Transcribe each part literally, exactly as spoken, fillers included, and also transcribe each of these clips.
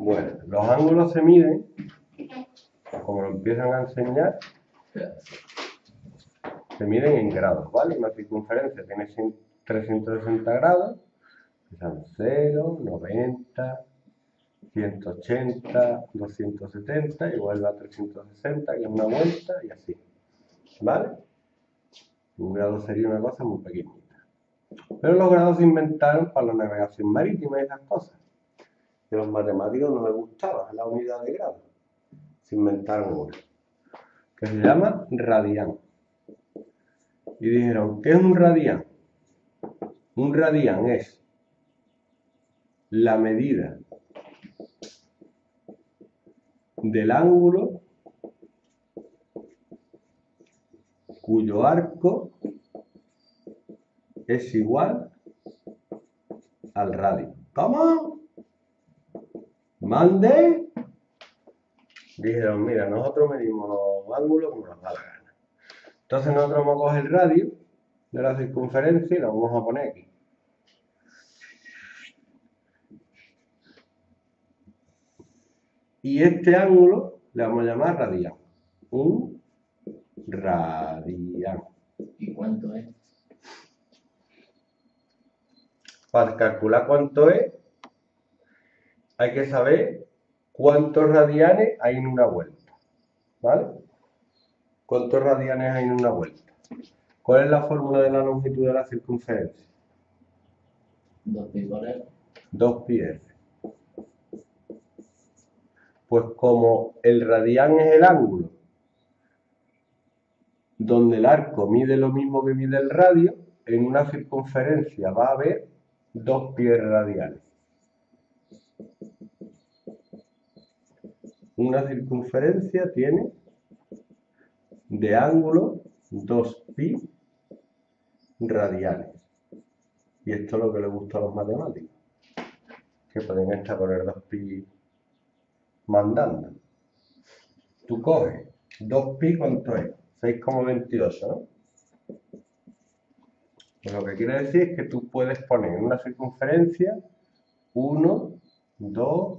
Bueno, los ángulos se miden, como lo empiezan a enseñar, se miden en grados, ¿vale? Una circunferencia tiene trescientos sesenta grados, que son cero, noventa, ciento ochenta, doscientos setenta, igual a trescientos sesenta, que es una vuelta, y así, ¿vale? Un grado sería una cosa muy pequeñita. Pero los grados se inventaron para la navegación marítima y esas cosas. Que a los matemáticos no les gustaba la unidad de grado. Se inventaron una, que se llama radián. Y dijeron, ¿qué es un radián? Un radián es la medida del ángulo cuyo arco es igual al radio. ¿Cómo? ¿Mande? Dijeron, mira, nosotros medimos los ángulos como nos da la gana. Entonces nosotros vamos a coger el radio de la circunferencia y lo vamos a poner aquí. Y este ángulo le vamos a llamar radián. Un radián. ¿Y cuánto es? Para calcular cuánto es, hay que saber cuántos radianes hay en una vuelta. ¿Vale? ¿Cuántos radianes hay en una vuelta? ¿Cuál es la fórmula de la longitud de la circunferencia? Dos pi por F. dos pi F. Pues como el radián es el ángulo donde el arco mide lo mismo que mide el radio, en una circunferencia va a haber dos pies radiales. Una circunferencia tiene de ángulo dos pi radiales. Y esto es lo que le gusta a los matemáticos, que pueden estar por el dos pi mandando. Tú coges dos pi, ¿cuánto es? seis coma veintiocho, ¿no? Pues lo que quiere decir es que tú puedes poner en una circunferencia uno, dos,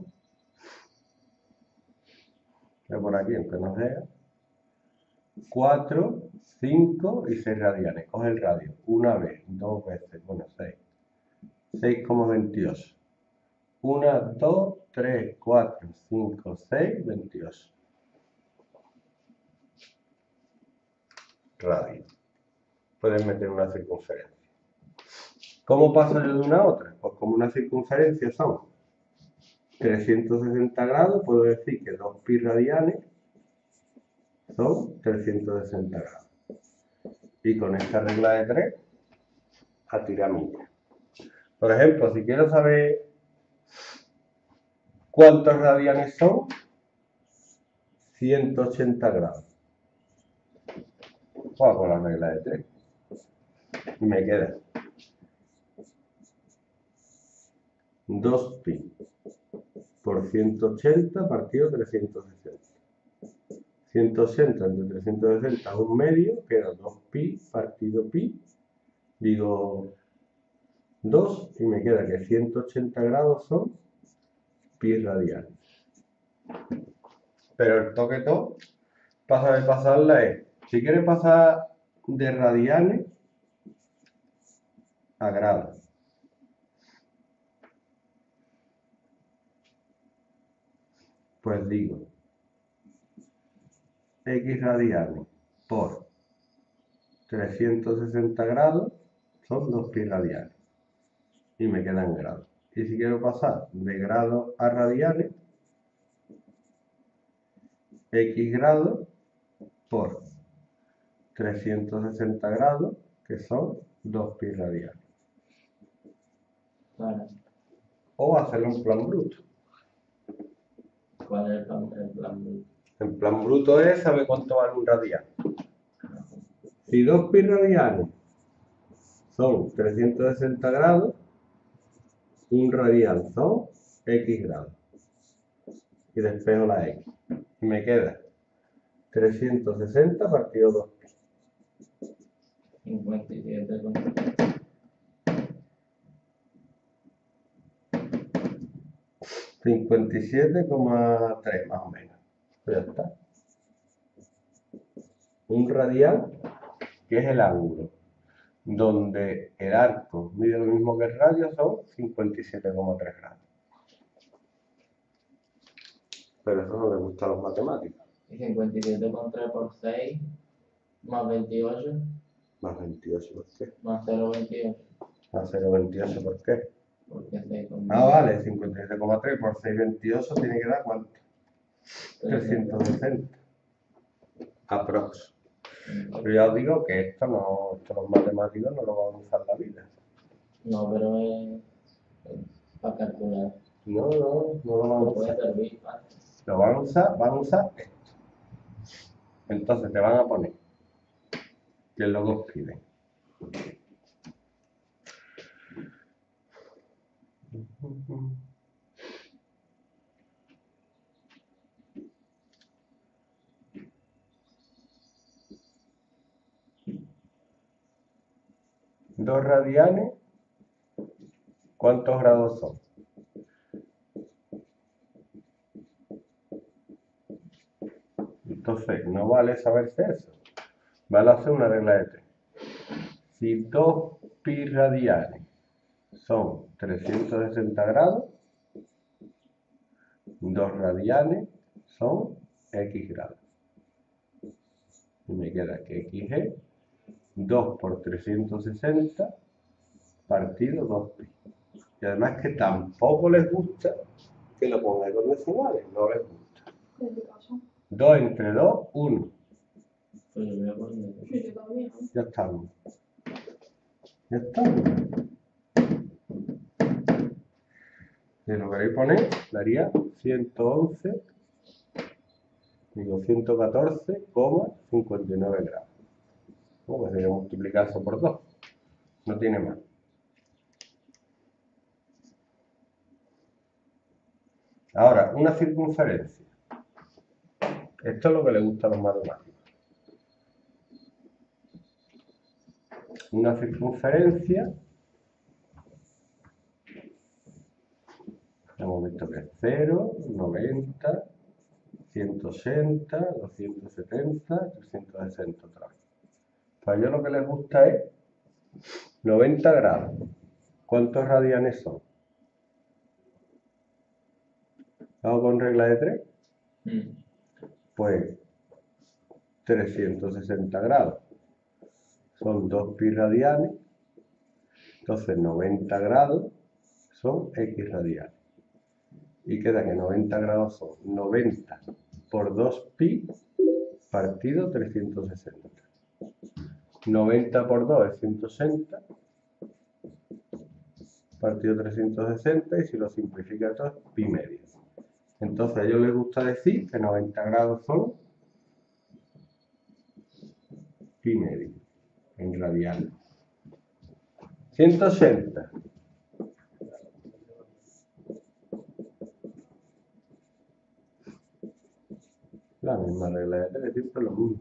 voy a poner aquí aunque no sea, cuatro, cinco y seis radianes. Coge el radio una vez, dos veces, bueno, seis. seis coma veintiocho. uno, dos, tres, cuatro, cinco, seis, veintiocho. Radio. Puedes meter una circunferencia. ¿Cómo paso yo de una a otra? Pues como una circunferencia son trescientos sesenta grados, puedo decir que dos pi radianes son trescientos sesenta grados. Y con esta regla de tres, a tirar millas. Por ejemplo, si quiero saber cuántos radianes son, ciento ochenta grados. Juego con la regla de tres. Y me queda dos pi por ciento ochenta partido trescientos sesenta. ciento ochenta entre trescientos sesenta es un medio, queda dos pi partido pi. Digo dos y me queda que ciento ochenta grados son pi radianes. Pero el toque todo, para saber pasarla es, si quieres pasar de radianes a grados. Pues digo, x radianes por trescientos sesenta grados son dos pi radianes. Y me quedan grados. Y si quiero pasar de grados a radianes, x grados por trescientos sesenta grados, que son dos pi radianes. Vale. O hacerlo en plan bruto. ¿Cuál es el plan, el plan bruto? En plan bruto es saber cuánto vale un radian. Si dos pi radianes son trescientos sesenta grados, un radian son x grados. Y despejo la x. Y me queda trescientos sesenta partido dos pi. cincuenta y siete con... cincuenta y siete coma tres más o menos. Pues ya está. Un radian, que es el ángulo donde el arco mide lo mismo que el radio, son cincuenta y siete coma tres grados. Pero eso no le gusta a los matemáticos. Y cincuenta y siete coma tres por seis más veintiocho Más veintiocho, ¿por qué? más cero coma veintiocho. Más cero coma veintiocho, ¿por qué? Porque seis con Ah, vale, cincuenta y siete coma tres por seis coma veintiocho tiene que dar ¿cuánto? trescientos sesenta. Aprox. Pero ya os digo que esto no, esto los matemáticos no lo van a usar en la vida. No, pero es, es para calcular. No, no, no lo van a No puede usar. servir, ¿vale? Lo van a usar, van a usar esto. Entonces te van a poner que es lo que os piden. Dos radianes, ¿cuántos grados son? Entonces, no vale saberse eso. Vale hacer una regla de tres. Si dos pi radianes son trescientos sesenta grados, dos radianes son x grados. Y me queda que x es dos por trescientos sesenta partido dos pi. Y además que tampoco les gusta que lo pongáis con decimales, no les gusta. dos entre dos, uno. Pues yo voy a poner. Sí, yo también. Ya estamos. Ya estamos. Si lo queréis poner, daría ciento once, digo ciento catorce coma cincuenta y nueve grados. ¿No? Pues sería multiplicar eso por dos. No tiene más. Ahora, una circunferencia. Esto es lo que le gusta a los matemáticos. Una circunferencia, hemos visto que es cero, noventa, ciento ochenta, doscientos setenta, trescientos sesenta otra vez. Pues a ellos lo que les gusta es noventa grados. ¿Cuántos radianes son? ¿Hago con regla de tres? Mm. Pues trescientos sesenta grados. Son dos pi radianes. Entonces noventa grados son x radianes. Y queda que noventa grados son noventa por dos pi partido trescientos sesenta. noventa por dos es ciento ochenta partido trescientos sesenta, y si lo simplifica todo es pi medio. Entonces a ellos les gusta decir que noventa grados son pi medio en radianes. ciento ochenta. La misma regla de tres, siempre lo mismo.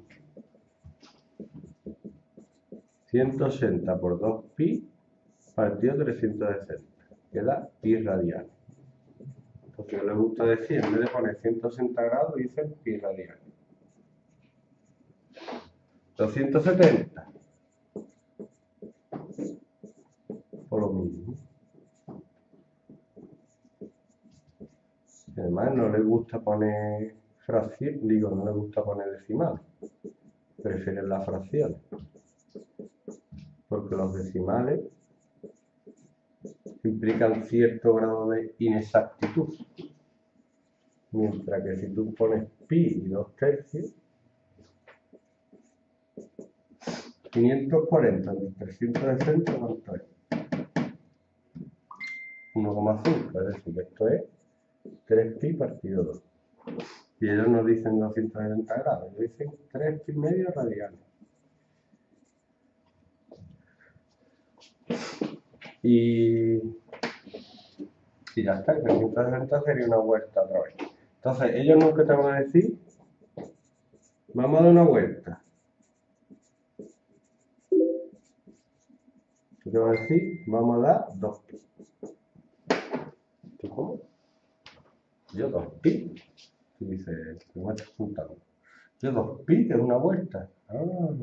ciento ochenta por dos pi partido trescientos sesenta. Queda pi radianes. Entonces les gusta decir, en vez de poner ciento ochenta grados, dicen pi radianes. doscientos setenta. Por lo mismo. Además no les gusta poner fracción, digo, no les gusta poner decimales. Prefieren las fracciones. Porque los decimales implican cierto grado de inexactitud. Mientras que si tú pones pi y dos tercios, quinientos cuarenta entre trescientos sesenta, ¿cuánto es? uno coma cinco, es decir, que esto es tres pi partido dos. Y ellos no dicen doscientos setenta grados, ellos dicen tres pi medio radianes. Y, y ya está, trescientos sesenta sería una vuelta otra vez. Entonces, ellos nunca te van a decir, vamos a dar una vuelta. Te van a decir, vamos a dar dos pi. ¿Tú cómo? Yo dos pi. Y dice, ¿cómo estás juntando? Yo dos pi, que es una vuelta. Ah.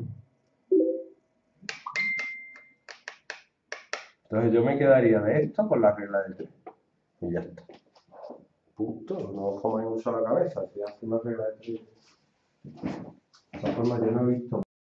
Entonces yo me quedaría de esto con la regla de tres. Y ya está. Punto. No os comáis mucho la cabeza. Si hace una regla de tres. De todas formas, yo no he visto